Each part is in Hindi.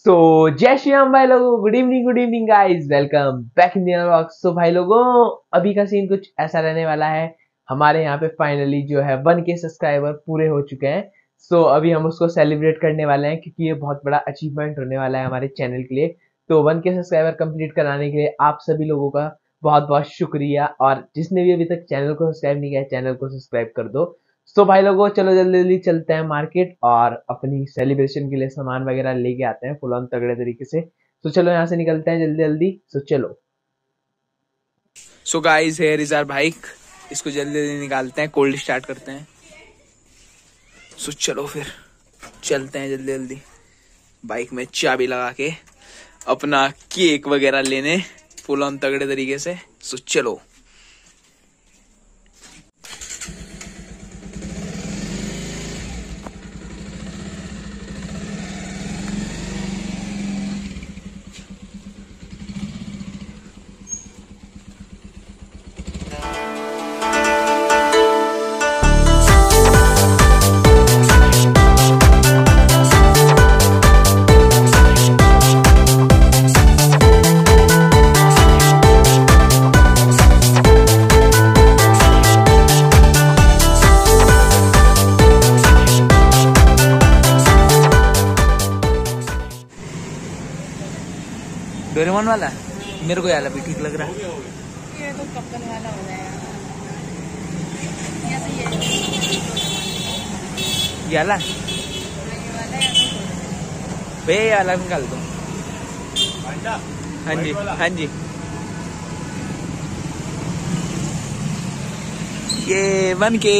जय श्री राम भाई लोगों, good evening guys, welcome back in the vlog. So भाई लोगों, अभी का सीन कुछ ऐसा रहने वाला है। हमारे यहाँ पे फाइनली जो है 1K सब्सक्राइबर पूरे हो चुके हैं। सो अभी हम उसको सेलिब्रेट करने वाले हैं क्योंकि ये बहुत बड़ा अचीवमेंट होने वाला है हमारे चैनल के लिए। तो 1K सब्सक्राइबर कंप्लीट कराने के लिए आप सभी लोगों का बहुत बहुत शुक्रिया, और जिसने भी अभी तक चैनल को सब्सक्राइब नहीं किया है चैनल को सब्सक्राइब कर दो। तो भाई लोगों, चलो जल्दी जल्दी चलते हैं मार्केट और अपनी सेलिब्रेशन के लिए सामान वगैरह लेके आते हैं फुल ऑन तगड़े तरीके से। तो चलो यहाँ से निकलते हैं जल्दी जल्दी। तो चलो। So guys, here is our bike. इसको जल्दी जल्दी निकालते हैं, कोल्ड स्टार्ट करते हैं। सो चलो फिर चलते हैं जल्दी जल्दी बाइक में चाबी लगा के अपना केक वगैरह लेने फुल ऑन तगड़े तरीके से। सो चलो। डोरेमोन वाला मेरे को यार भी ठीक लग रहा है। ये तो कपल वाला हो जाएगा। ये वाला भैया, ये वाला निकाल दो। हाँ जी हाँ जी, ये 1K।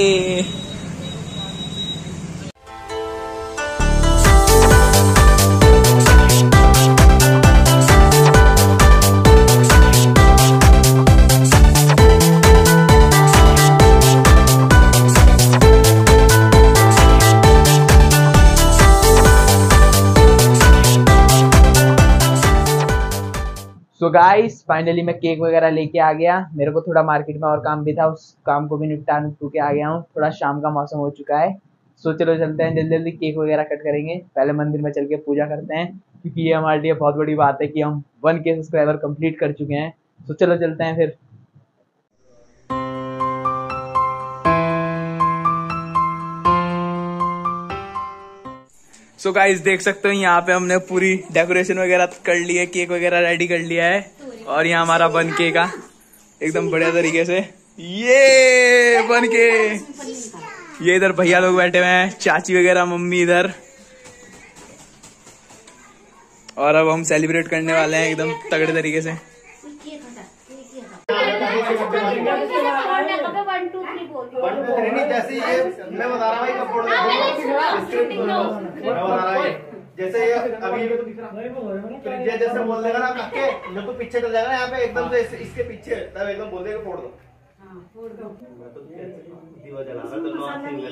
सो गाइस, फाइनली मैं केक वगैरह लेके आ गया। मेरे को थोड़ा मार्केट में और काम भी था, उस काम को भी निपटा के आ गया हूँ। थोड़ा शाम का मौसम हो चुका है। सो चलो चलते हैं जल्दी जल्दी केक वगैरह कट करेंगे। पहले मंदिर में चल के पूजा करते हैं क्योंकि ये हमारे लिए बहुत बड़ी बात है कि हम 1K सब्सक्राइबर कंप्लीट कर चुके हैं। तो चलो चलते हैं फिर। सो गाइस, देख सकते हो यहाँ पे हमने पूरी डेकोरेशन वगैरह कर ली है, केक वगैरह रेडी कर लिया है। और यहाँ हमारा 1K का एकदम बढ़िया तरीके से ये 1K। ये इधर भैया लोग बैठे हुए हैं, चाची वगैरह, मम्मी इधर। और अब हम सेलिब्रेट करने वाले हैं एकदम तगड़े तरीके से। जैसे ये मैं बता रहा हूँ, जैसे ये अभी जैसे बोल देगा ना काके, जब तो पीछे चल जाएगा यहाँ पे एकदम से इसके पीछे, तब एकदम बोल देगा फोड़ दो। मैं तो दीवा जला रहा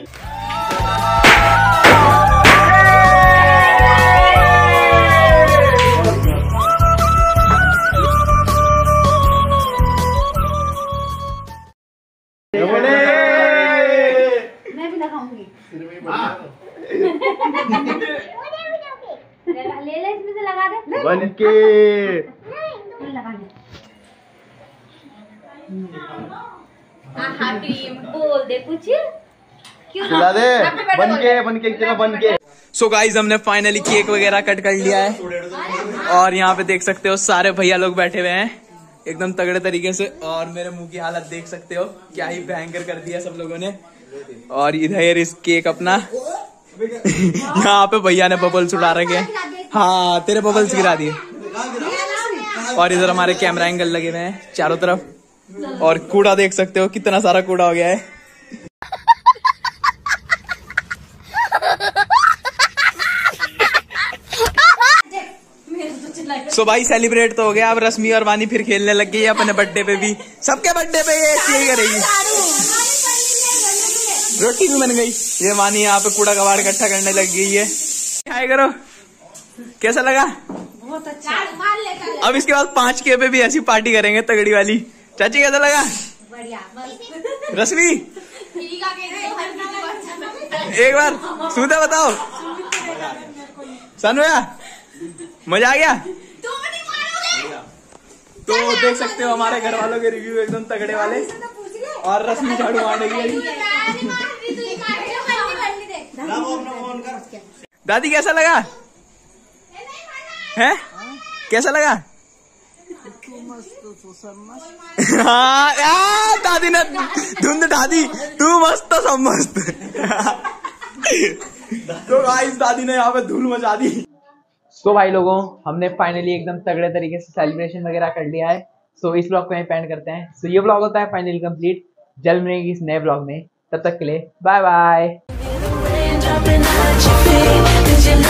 ले इसमें से लगा दे। 1K क्रीम बोल दे कुछ, क्यों खिला दे। 1K चलो 1K। सो गाइस, हमने फाइनली केक वगैरह कट कर लिया है और यहाँ पे देख सकते हो सारे भैया लोग बैठे हुए हैं एकदम तगड़े तरीके से। और मेरे मुंह की हालत देख सकते हो, क्या ही भयंकर कर दिया सब लोगों ने। और इधर इस केक अपना यहाँ पे भैया ने बबल्स उड़ा रखे हैं। हाँ, तेरे बबल्स गिरा दिए। और इधर हमारे कैमरा एंगल लगे हुए हैं चारों तरफ। और कूड़ा देख सकते हो, कितना सारा कूड़ा हो गया है। सो भाई, सेलिब्रेट तो हो गया। अब रश्मि और वानी फिर खेलने लग गई है अपने बर्थडे पे भी। सबके बर्थडे पे ये यही करेगी। रोटी भी बन गई। ये वानी यहाँ पे कूड़ा कबाड़ इकट्ठा करने लग गई है। हाय करो, कैसा लगा? बहुत अच्छा। अब इसके बाद 5K पे भी ऐसी पार्टी करेंगे तगड़ी वाली। चाची कैसा लगा? बढ़िया। रश्मि एक बार सुनते बताओ। सन भैया मजा आ गया। तो देख सकते हो हमारे घर वालों के रिव्यू एकदम तगड़े वाले। और रश्मि झाड़ू मारने की। दादी कैसा लगा है? कैसा लगा? हाँ दादी ने धुंध ढादी, तू मस्त सब मस्त। तो गाइस दादी ने यहाँ पे धूल मचा दी। तो भाई लोगों, हमने फाइनली एकदम तगड़े तरीके से सेलिब्रेशन वगैरह कर लिया है। सो इस ब्लॉग को यहीं पेंड करते हैं। सो ये ब्लॉग होता है फाइनली कंप्लीट। जल्द मिलेंगे इस नए ब्लॉग में, तब तक के लिए बाय बाय।